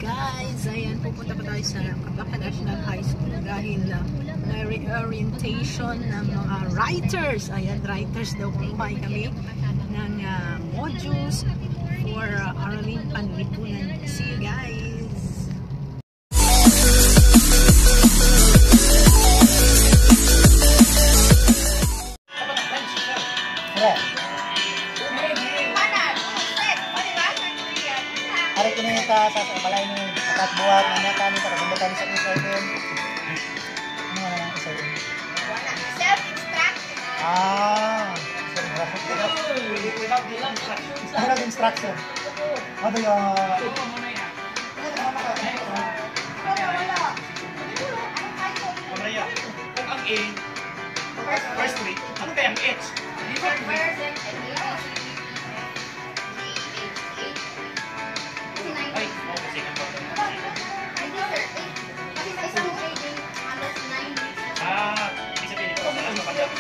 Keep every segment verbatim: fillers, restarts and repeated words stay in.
Guys, ayan, pupunta pa tayo sa Kabaka National High School dahil uh, may re-orientation ng mga writers. Ayan, writers daw kumbay kami ng uh, modules for uh, Araling Panlipunan. See you guys! Hari kini ta sa balay ni akat buhat na kami para kumbakan sa isayden. Ano na ang isayden? Wala self-instruction. Ah, without the instruction. Ano yung Maria, kung ang A, first week, ano kaya ang H? Different version and Ay, okay, second part. Ah, ibig sabihin ito, sa last na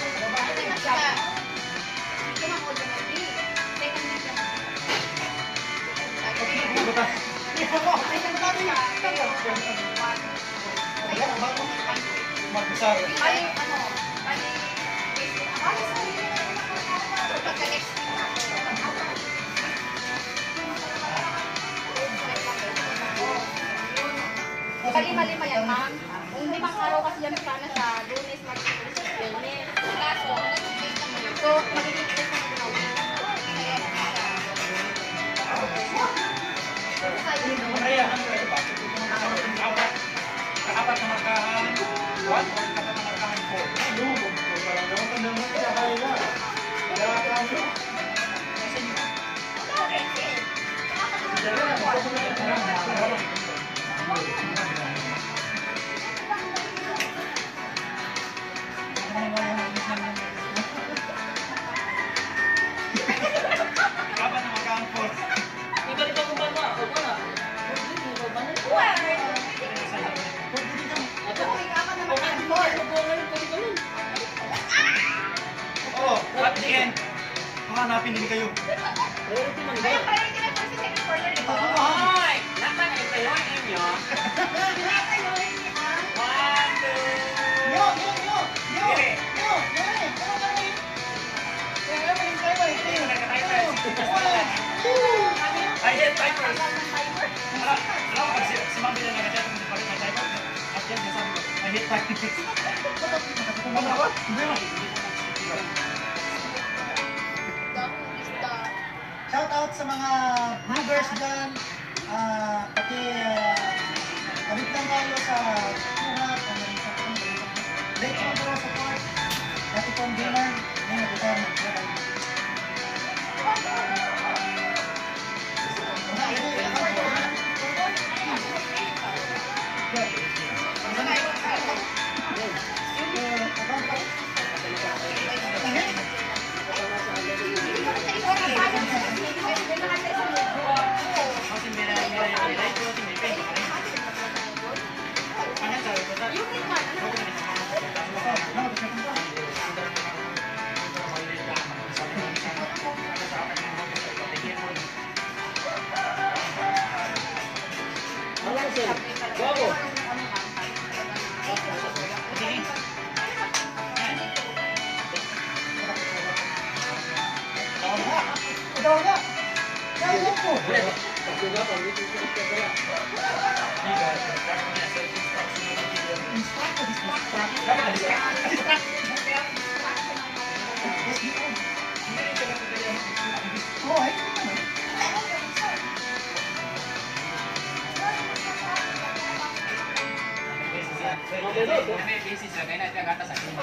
Magbusar. Kalima-lima yan, ma'am. Kung limang araw kasi yan sana sa Lunes, Martes, Biyernes. Kaso, so, magiging ito sa mga Maria, kaapat na markahan, one, o kaapat na markahan, four. Parang naman pa naman sa kaya. At the end, hanapin din kayo. Kaya parang hindi na po si second quarter, di ba? Ay! Naka na ito yung inyo. Naka yun, ah. One, two. Yo, yo, yo, yo, yo, I hit typers. Alam mo kasi, si Mami na nag-chat ng pag na typer. At yan, sabi ko, I hit typers. Ano ba? Hindi mo. shout out sa mga vloggers dyan. Ah, pati kabit lang tayo sa surat. Like mo po sa part. Dati pong gamer. Ngayon nagkita mag-try. Bravo! Ikaw na! Kaya po! May basis na, kaya natin ang gata sa akin.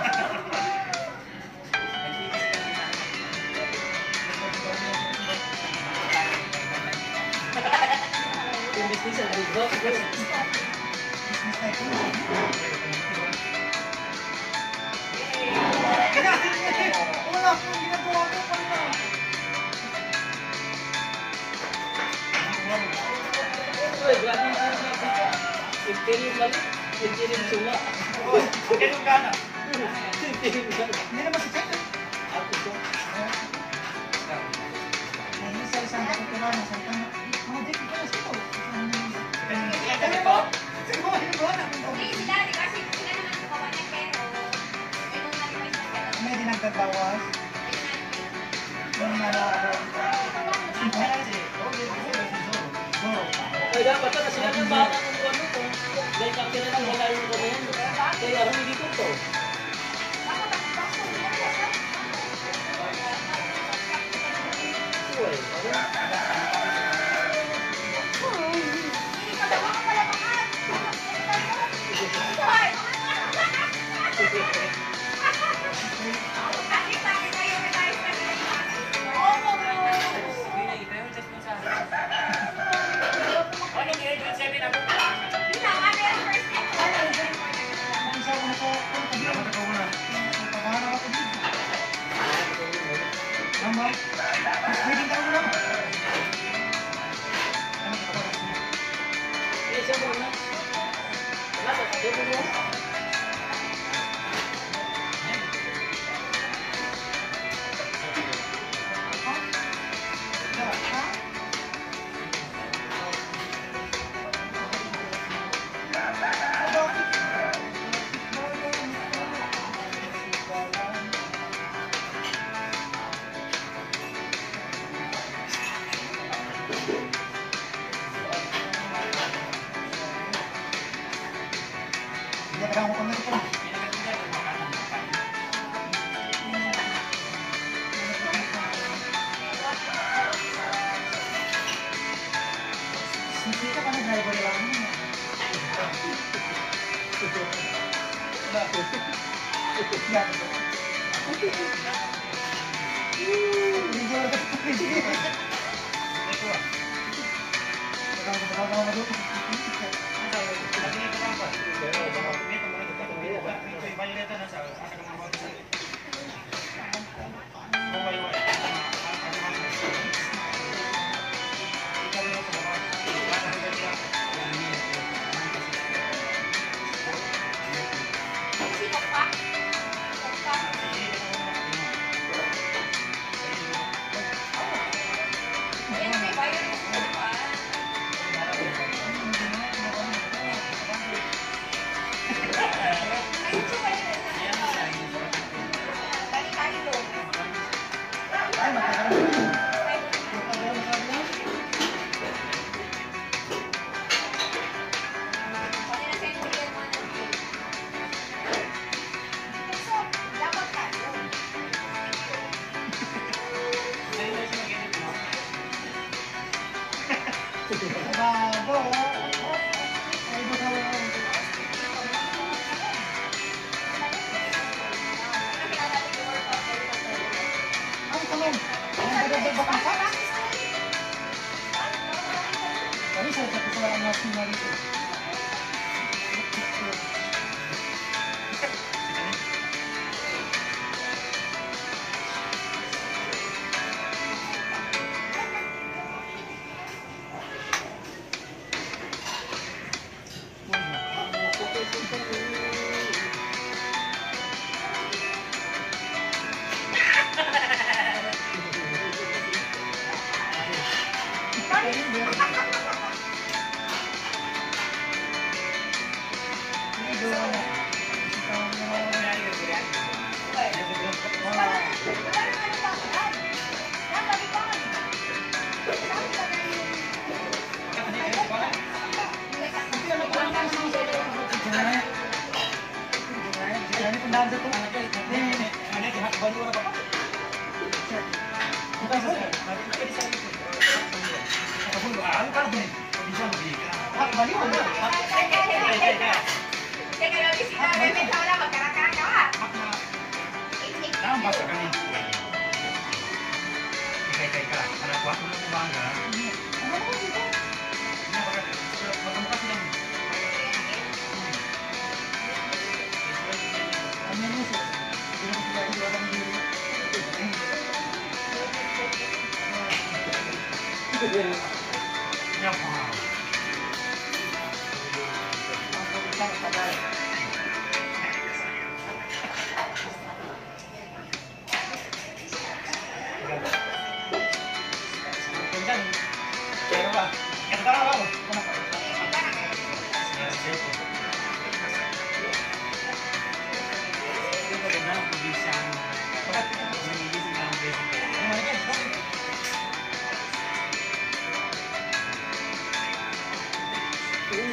Business ang result. Wala akong ginagawa ko pa na. Uy, grabe yung sinasabi. Sintirin lang. Sintirin suma. Ganun ka na. Sintirin lang. Hindi naman si Chet. Ako ko. Ay, isa isang kapitulano sa mga dito ko na sito. sa bawas. Yung ano, ano. Kaya dapat na sila ng bata kung ano to. Dahil kang sila ng wala yung ano yan. Kaya ako hindi ko to. Uy,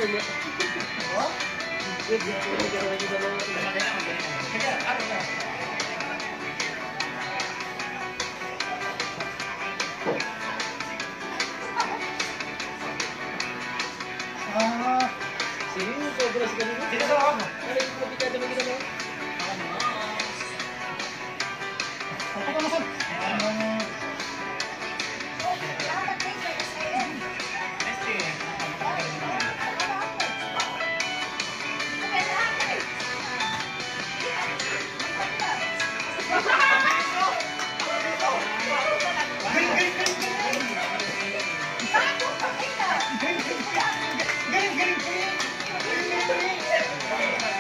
niya. Oh? Good, yeah. Nagkaroon lagi sa mga... Kaya, ano na? Ah, Sige, sobra si kanina. Sino sa ako? Ano yung kapitado mo ginawa? ako pa nasan. Ah, galing, galing, galing, galing. Galing, galing, galing, galing, galing, galing, galing.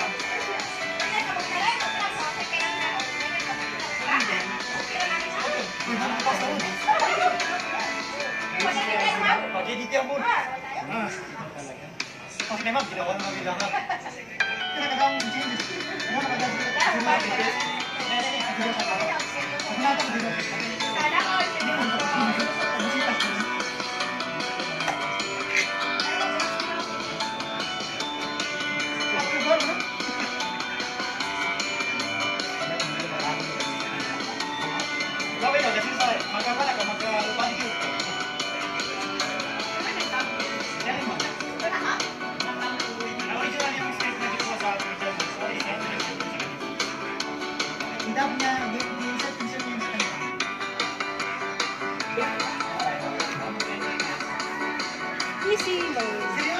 Jadi dia pun. Ah. Pas memang ginawa ng mga bilangan. Kinakadang changes. Ano nakadang? Gawin mo kasi sa magkakala ka magkalupan dito. Yan mo. Ang original yung script na ginawa sa ating channel. Sorry, Idap niya, di-insert insert niya sa kanya. Easy mode. Seryoso?